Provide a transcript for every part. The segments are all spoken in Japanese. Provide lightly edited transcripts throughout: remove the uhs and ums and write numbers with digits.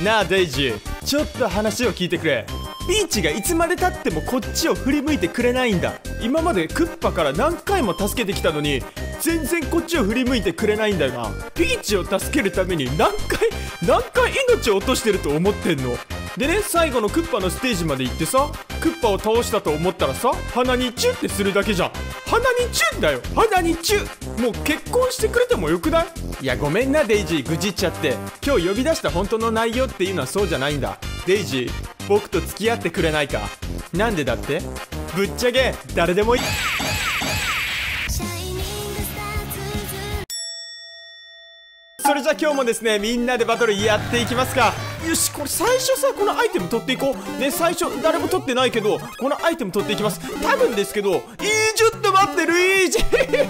なあデイジー、ちょっと話を聞いてくれ。ピーチがいつまでたってもこっちを振り向いてくれないんだ。今までクッパから何回も助けてきたのに全然こっちを振り向いてくれないんだよな。ピーチを助けるために何回命を落としてると思ってんの。でね、最後のクッパのステージまで行ってさ、クッパを倒したと思ったらさ、鼻にチュってするだけじゃん。鼻にチュだよ、鼻にチュ。もう結婚してくれてもよくない？いやごめんなデイジー、愚痴っちゃって。今日呼び出した本当の内容っていうのはそうじゃないんだ。デイジー、僕と付き合ってくれないか？なんでだって？ぶっちゃけ誰でもいい。それじゃあ今日もですね、みんなでバトルやっていきますか。よし、これ最初さ、このアイテム取っていこうね。最初誰も取ってないけどこのアイテム取っていきます。多分ですけど、ちょっと待って、ルイージルイー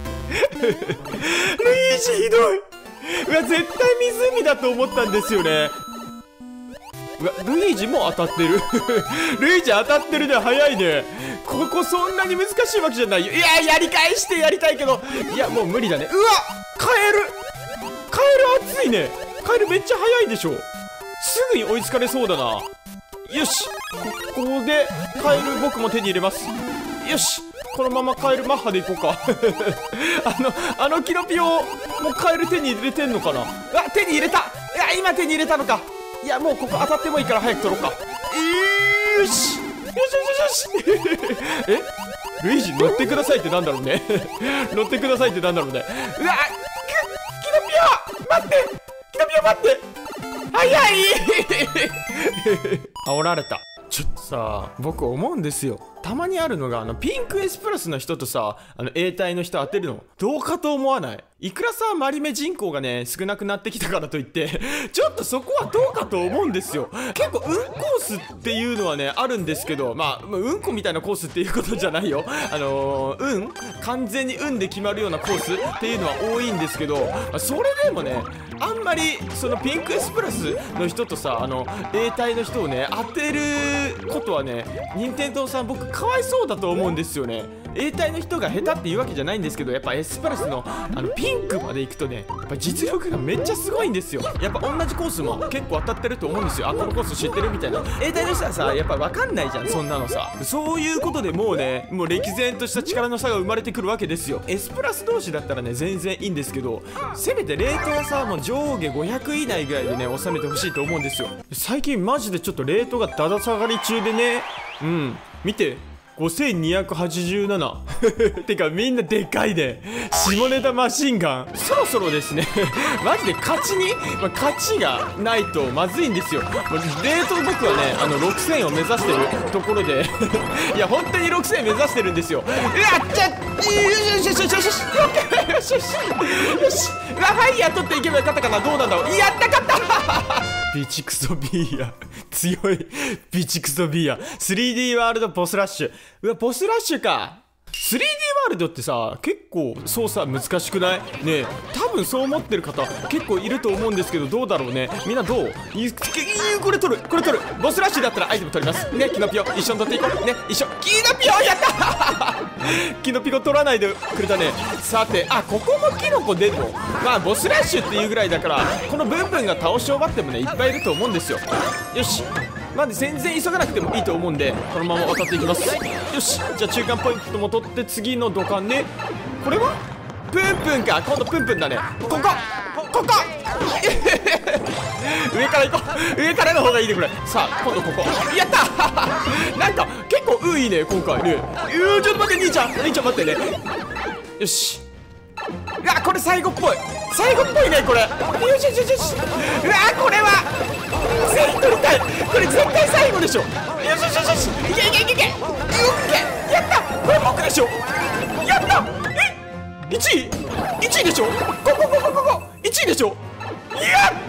ジひどい。うわ、絶対湖だと思ったんですよね。うわ、ルイージも当たってるルイージ当たってるね、早いね。ここそんなに難しいわけじゃないよ。いや、やり返してやりたいけど、いやもう無理だね。うわ、カエル熱いね。カエルめっちゃ速いでしょ。すぐに追いつかれそうだな。よし、ここでカエル僕も手に入れます。よし、このままカエルマッハでいこうかあのキノピオもうカエル手に入れてんのかな。あ、手に入れた。いや、今手に入れたのか。いや、もうここ当たってもいいから早く取ろうか。よしよしよしよしルイージ乗ってくださいってなんだろうね乗ってくださいってなんだろうね。うわ、キノピオ待って、キノピオ待って、早い煽られた。ちょっとさ、僕思うんですよ。たまにあるのが、ピンク S プラスの人とさ、A 体の人当てるのどうかと思わない？いくらさ、マリメ人口がね少なくなってきたからといってちょっとそこはどうかと思うんですよ。結構コースっていうのはねあるんですけど、まあうんこみたいなコースっていうことじゃないよ。完全に運で決まるようなコースっていうのは多いんですけど、それでもね、あんまりそのピンク S プラスの人とさ、A 体の人をね当てることはね、任天堂さん僕かわいそうだと思うんですよね。A 体の人が下手っていうわけじゃないんですけど、やっぱ S プラスのピンクまで行くとね、やっぱ実力がめっちゃすごいんですよ。やっぱ同じコースも結構当たってると思うんですよ。あ、このコース知ってるみたいな。A 体の人はさ、やっぱ分かんないじゃん、そんなのさ。そういうことでもうね、もう歴然とした力の差が生まれてくるわけですよ。 S プラス同士だったらね全然いいんですけど、せめてレートはさ、もう上下500以内ぐらいでね収めてほしいと思うんですよ。最近マジでちょっとレートがだだ下がり中でね、見て5287てかみんなでかいね。下ネタマシンガンそろそろですねマジで勝ちがないとまずいんですよ。レート僕はね6000を目指してるところでいや本当に6000目指してるんですよ。うわっちゃよしよしよしよしよしよしよしよし、うわファイヤー取っていけばよかったかな。どうなんだろう。やったかったビチクソビーヤ強い。ビチクソビーヤ 3D ワールドボスラッシュ。うわボスラッシュか。 3D ワールドってさ結構操作難しくない？ねえ、多分そう思ってる方結構いると思うんですけど、どうだろうね。みんなどう？これ取るボスラッシュだったらアイテム取りますね。キノピオ一緒に取っていこうね。一緒キノピオやったキノピオ取らないでくれたね。さて、あ、ここもキノコ出るの。まあボスラッシュっていうぐらいだから、このブンブンが倒し終わってもねいっぱいいると思うんですよ。よし、なんで全然急がなくてもいいと思うんで、このまま渡っていきます。よし、じゃあ中間ポイントも取って次の土管ね。これはプンプンか。今度プンプンだね。ここ上から行こう。上からの方がいいねこれ。さあ今度ここやったなんか結構いいね今回ね。ちょっと待って、兄ちゃん待ってね。よし、うわこれ最後っぽいねこれ。よしよしよしよし、うわこれは全員取りたい。これ絶対最後でしょ。よしよしよしよし、いけオッケーやった。これ僕でしょ。やった。1位でしょ。こ1位でしょ。やった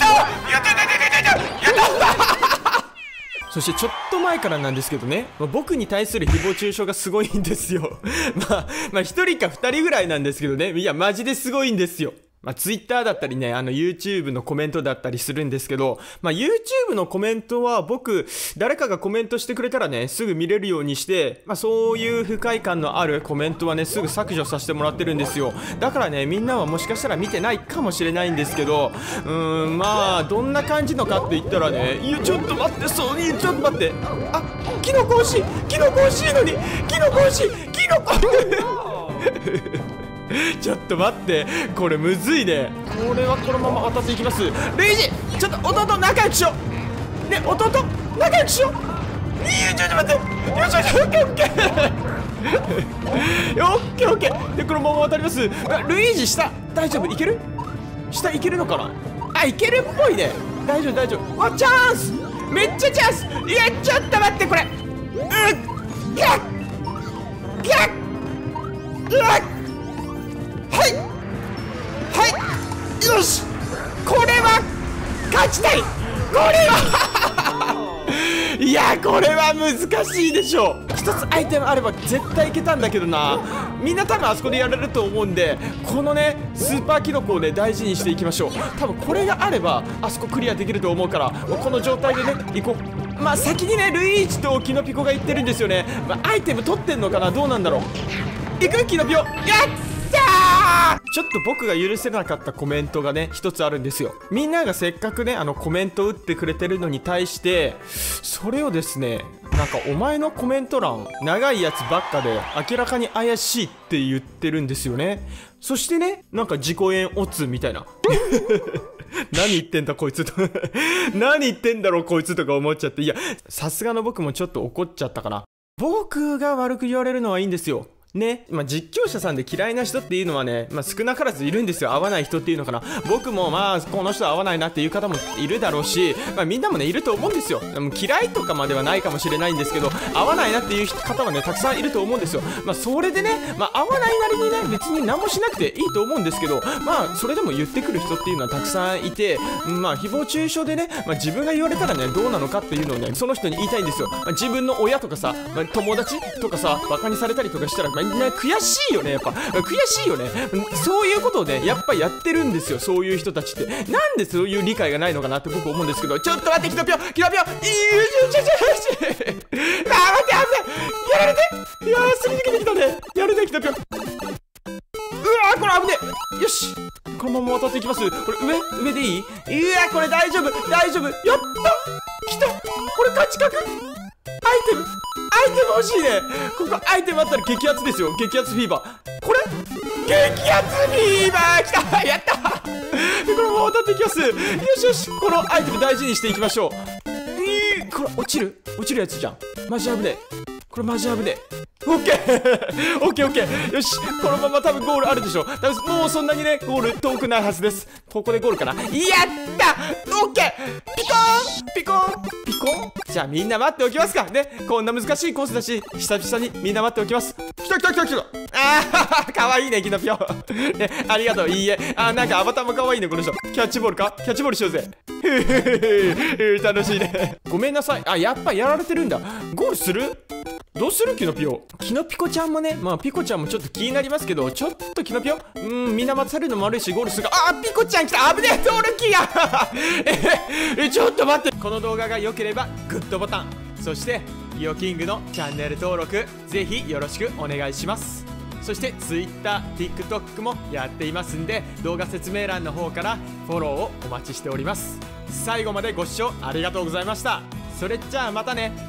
そしてちょっと前からなんですけどね、僕に対する誹謗中傷がすごいんですよまあ1人か2人ぐらいなんですけどね。いやマジですごいんですよ。 Twitter だったりね、YouTube のコメントだったりするんですけど、YouTube のコメントは僕、誰かがコメントしてくれたらね、すぐ見れるようにして、そういう不快感のあるコメントはね、すぐ削除させてもらってるんですよ。だからね、みんなはもしかしたら見てないかもしれないんですけど、どんな感じのかって言ったらね、いや、ちょっと待って、ちょっと待って。あ、キノコ欲しいのに、キノコ欲しいちょっと待って、これむずいね。これはこのまま渡っていきます。ルイージ、ちょっと弟仲良くしようね。弟仲良くしよう。ちょっと待って。よしよし、オッケーオッケーオッケーオッケーで、このまま渡ります。ルイージ、下大丈夫？いける？下いけるのかな。あ、いけるっぽいね。大丈夫大丈夫。あ、チャンス、めっちゃチャンス。いや、ちょっと待って、これギャッギャッはいはい、よし、これは勝ちたい。これはいや、これは難しいでしょう。一つアイテムあれば絶対いけたんだけどな。みんな多分あそこでやれると思うんで、このねスーパーキノコをね大事にしていきましょう。多分これがあればあそこクリアできると思うから、もうこの状態でね行こう。先にねルイージとキノピコが行ってるんですよね。アイテム取ってんのかな、どうなんだろう。行く、キノピオ、やったー。ちょっと僕が許せなかったコメントがね一つあるんですよ。みんながせっかくねコメント打ってくれてるのに対して、それをですね、なんかお前のコメント欄長いやつばっかで明らかに怪しいって言ってるんですよね。そしてね、なんか自己演オツみたいな何言ってんだこいつと何言ってんだろうこいつとか思っちゃって、いや、さすがの僕もちょっと怒っちゃったかな。僕が悪く言われるのはいいんですよね。実況者さんで嫌いな人っていうのはね、少なからずいるんですよ。合わない人っていうのかな。僕もこの人は合わないなっていう方もいるだろうし、みんなもねいると思うんですよ。嫌いとかまではないかもしれないんですけど、合わないなっていう方はねたくさんいると思うんですよ。それでね、合わないなりにね別に何もしなくていいと思うんですけど、それでも言ってくる人っていうのはたくさんいて、誹謗中傷でね、自分が言われたらねどうなのかっていうのをねその人に言いたいんですよ。自分の親とかさ、友達とかさ、バカにされたりとかしたら悔しいよね。やっぱ悔しいよね。そういうことをねやっぱやってるんですよ、そういう人たちって。なんでそういう理解がないのかなって僕思うんですけど。ちょっと待って、キノピオ、キノピオ、待って、危ない、やられて、いやー、すり抜けてきたね。やるね、キノピオ。うわー、これ危ねえ。よし、このまま渡っていきます。これ上でいい？いや、これ大丈夫大丈夫。やった、来た。これ勝ち確。アイテム欲しいね。ここアイテムあったら激アツですよ。激アツフィーバー。これ激アツフィーバー来た。やったこのまま渡っていきます。よしよし、このアイテム大事にしていきましょう。これ落ちるやつじゃん。マジ危ねえ。これマジ危ねえ。オッケーオッケーオッケー。よし、このまま多分ゴールあるでしょ。多分もうそんなにねゴール遠くないはずです。ここでゴールかな。やったオッケー。ピコーンピコーンピコーン。じゃあみんな待っておきますかね。こんな難しいコースだし、久々にみんな待っておきます。来た。あー、かわいいね、キノピオね、ありがとう。いいえ。なんかアバターもかわいいね、この人。キャッチボールか。キャッチボールしようぜ。楽しいね。ごめんなさい。やっぱやられてるんだ。ゴールする？どうする？キノピオ。キノピコちゃんもね、ピコちゃんもちょっと気になりますけど、ちょっとキノピオみんな待たされるのも悪いし、ゴールするか。ピコちゃん来た。危ねえ、トールキーちょっと待って。この動画が良ければグッドボタン、そしてピオキングのチャンネル登録ぜひよろしくお願いします。そして Twitter、TikTok もやっていますんで、動画説明欄の方からフォローをお待ちしております。最後までご視聴ありがとうございました。それじゃあまたね。